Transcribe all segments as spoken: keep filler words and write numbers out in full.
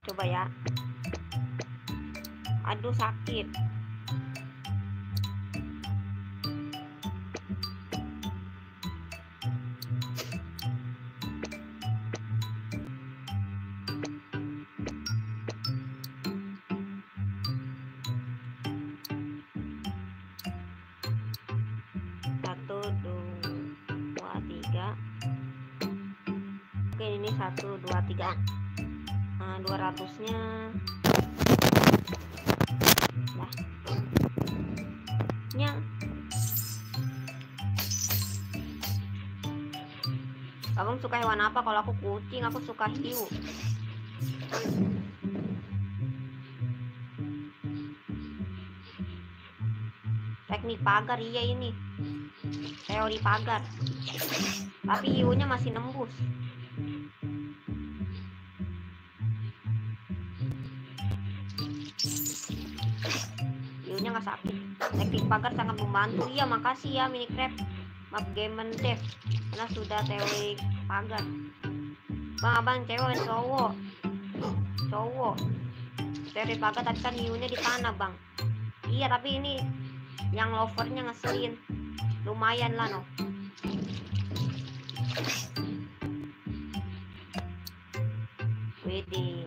Coba ya. Aduh sakit. Satu, dua, tiga. Oke, ini satu, dua, tiga. Nah, dua ratusnya. Nah. Nya. Abang suka hewan apa? Kalau aku kucing, aku suka hiu. Teknik pagar, iya ini. Teori pagar. Tapi hiunya masih nembus. Hiunya nggak sakit. Teknik pagar sangat membantu. Iya, makasih ya Minicraft. Map game Dev. Karena sudah teori pagar. Bang, abang cewek cowok? Cowok. Teori pagar tadi kan hiunya di tanah, bang. Iya, tapi ini yang lovernya ngeselin. Lumayan lah, no. Widih.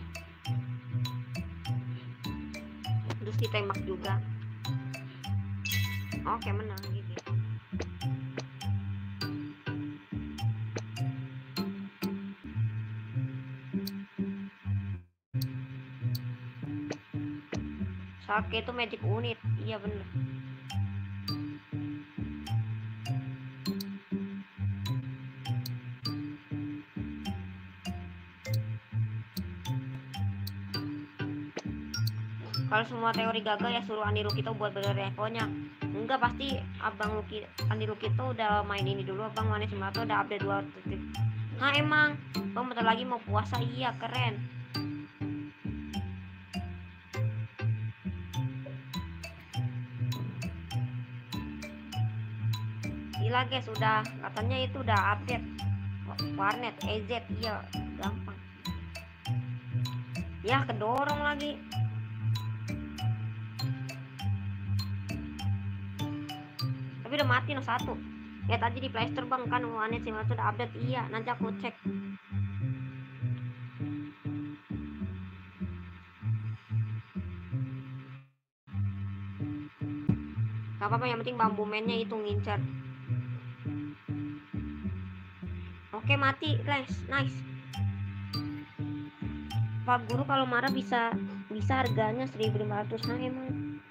Terus ditembak juga. Oke, menang gitu. Sake itu magic unit. Iya bener. Kalau semua teori gagal ya suruh Andi Lukito buat bener rekonya. Enggak, pasti abang Luki, Andi Lukito udah main ini dulu. Abang Manis Simato udah update dua titik. Nah emang bang bentar lagi mau puasa. Iya keren. Gila guys, udah katanya itu udah update warnet E Z. Iya gampang ya, kedorong lagi. Tapi udah mati no satu. Lihat aja di Playstore bang, kan warnet Simato udah update. Iya nanti aku cek. Gak apa-apa, yang penting bambu mainnya itu ngincer. Oke mati guys, nice. Pak Guru kalau marah bisa bisa harganya seribu lima ratus. Nah emang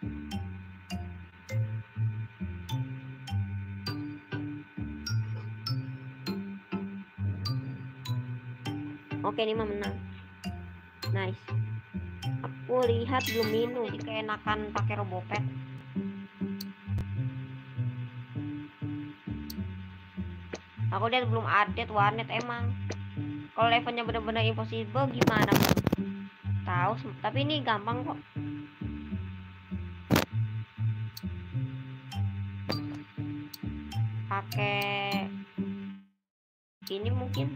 oke, ini mah menang. Nice. Aku lihat belum minum, jadi keenakan pakai Robopet. Aku lihat belum update warnet emang. Kalau levelnya bener-bener impossible gimana bang? Tahu, tapi ini gampang kok. Pakai ini mungkin.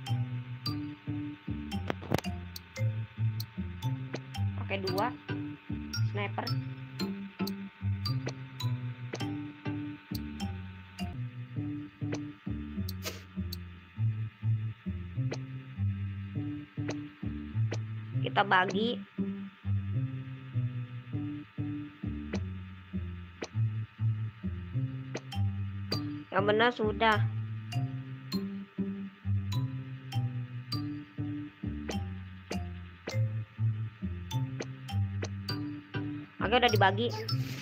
Pakai dua sniper. Kita bagi. Yang benar sudah. Oke udah dibagi.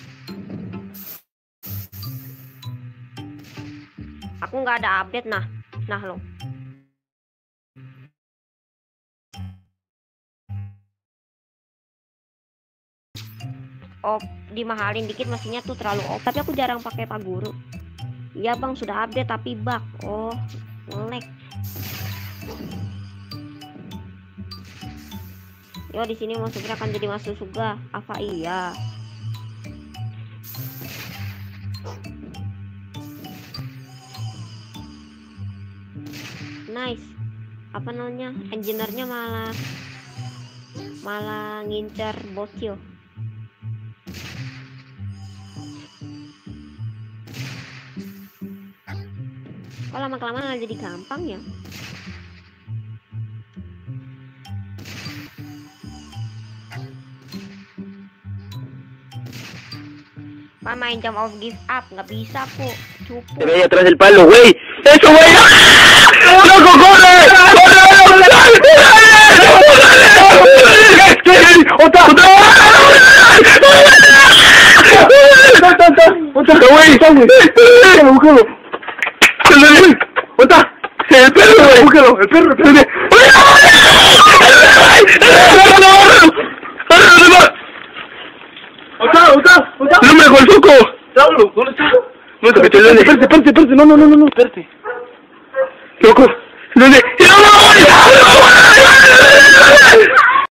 Aku nggak ada update. Nah nah lo. Oh, dimahalin dikit mesinnya tuh terlalu op. Tapi aku jarang pakai Pak Guru. Iya bang, sudah update tapi bug. Oh, nge-lag. Yo di sini masuknya akan jadi masuk juga. Apa iya? Nice. Apa namanya? Engineer-nya malah malah ngincer bocil. Kok lama-kelamaan jadi gampang ya? Pak main jam of give up, nggak bisa kok. Cukup. Ahí atrás del palo, güey. ¡Eso, güey! ¡Loco, corre! ¡Otra! ¡Otra! ¡Otra! ¡Güey! ¡Búscalo, búscalo! ¡Otra! ¡El perro, güey! ¡Búscalo! ¡El perro, el perro! ¡Otra, otra, otra! ¡No me dejó el foco! ¡Saulo! ¿Dónde está? No, te metes, espérate, espérate, espérate, no, no, no, no, espérate. Loco, ¿dónde? ¡No, no, no!